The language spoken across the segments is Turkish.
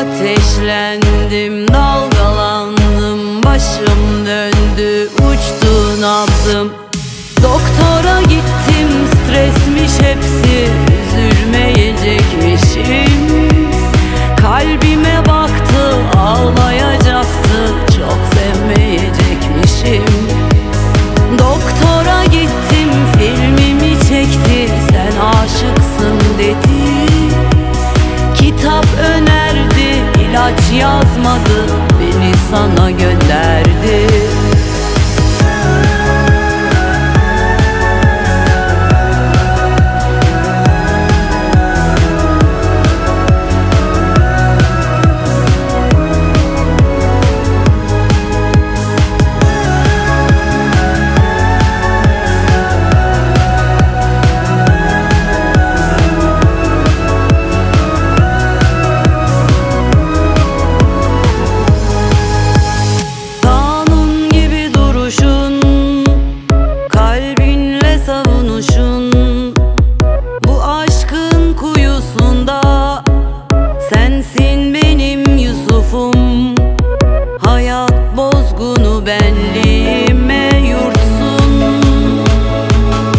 Ateşlendim, dalgalandım, başım döndü, uçtu nabzım. Doktora gittim, stresmiş hepsi, üzülmeyecekmişim. Kalbime baktı, ağlayacaktı, çok sevmeyecekmişim. Doktora gittim, filmimi çekti, sen aşıksın dedi. Kitap önerdi, ilaç yazmadı, beni sana gönderdi. Bu aşkın kuyusunda sensin benim Yusuf'um. Hayat bozgunu benliğime yurtsun.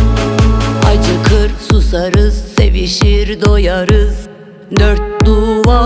Acıkır susarız, sevişir doyarız, dört duvar